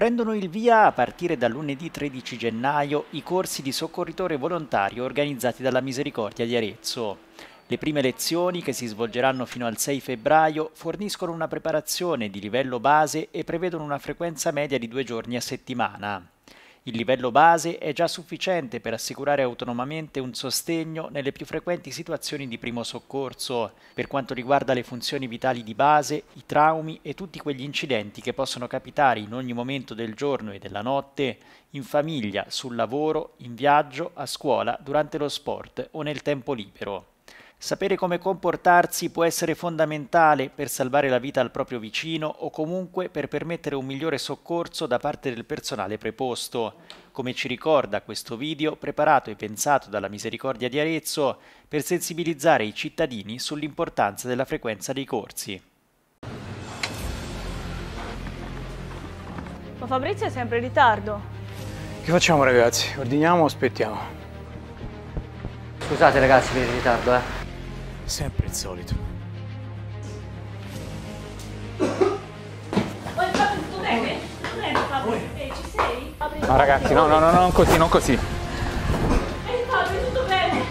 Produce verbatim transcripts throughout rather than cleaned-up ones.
Prendono il via a partire da lunedì tredici gennaio i corsi di soccorritore volontario organizzati dalla Misericordia di Arezzo. Le prime lezioni, che si svolgeranno fino al sei febbraio, forniscono una preparazione di livello base e prevedono una frequenza media di due giorni a settimana. Il livello base è già sufficiente per assicurare autonomamente un sostegno nelle più frequenti situazioni di primo soccorso, per quanto riguarda le funzioni vitali di base, i traumi e tutti quegli incidenti che possono capitare in ogni momento del giorno e della notte, in famiglia, sul lavoro, in viaggio, a scuola, durante lo sport o nel tempo libero. Sapere come comportarsi può essere fondamentale per salvare la vita al proprio vicino o comunque per permettere un migliore soccorso da parte del personale preposto, come ci ricorda questo video preparato e pensato dalla Misericordia di Arezzo per sensibilizzare i cittadini sull'importanza della frequenza dei corsi. Ma Fabrizio è sempre in ritardo. Che facciamo, ragazzi? Ordiniamo o aspettiamo? Scusate ragazzi per il ritardo, eh. Sempre il solito. Oh, Fabio, tutto bene? Tutto bene, Fabio? Eh, ci sei? Fabio, No, ragazzi, no, no, no, non così, non così. Eh, Fabio, tutto bene?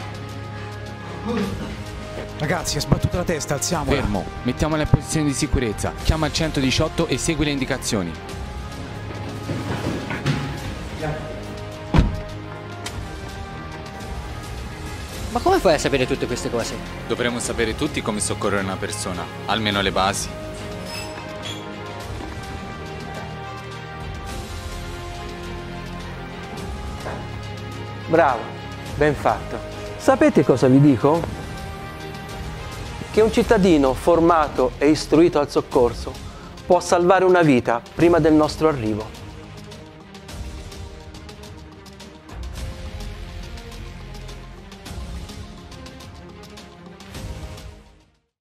Ragazzi, ha sbattuto la testa, alziamola. Fermo, mettiamola in posizione di sicurezza. Chiama il centodiciotto e segui le indicazioni. Ma come fai a sapere tutte queste cose? Dovremmo sapere tutti come soccorrere una persona, almeno le basi. Bravo, ben fatto. Sapete cosa vi dico? Che un cittadino formato e istruito al soccorso può salvare una vita prima del nostro arrivo.